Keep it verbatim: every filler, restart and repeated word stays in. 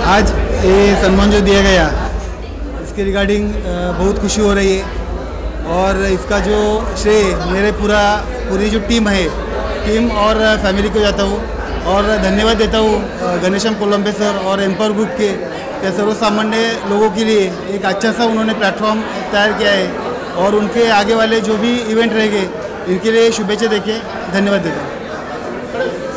आज ये सम्मान जो दिया गया इसके रिगार्डिंग बहुत खुशी हो रही है और इसका जो श्रेय मेरे पूरा पूरी जो टीम है टीम और फैमिली को जाता हूँ और धन्यवाद देता हूँ गणेशम कोलंबे सर और एम्पावर ग्रुप के सर्व सामान्य लोगों के लिए एक अच्छा सा उन्होंने प्लेटफॉर्म तैयार किया है और उनके आगे वाले जो भी इवेंट रहेंगे इनके लिए शुभेच्छा देके धन्यवाद देता हूँ।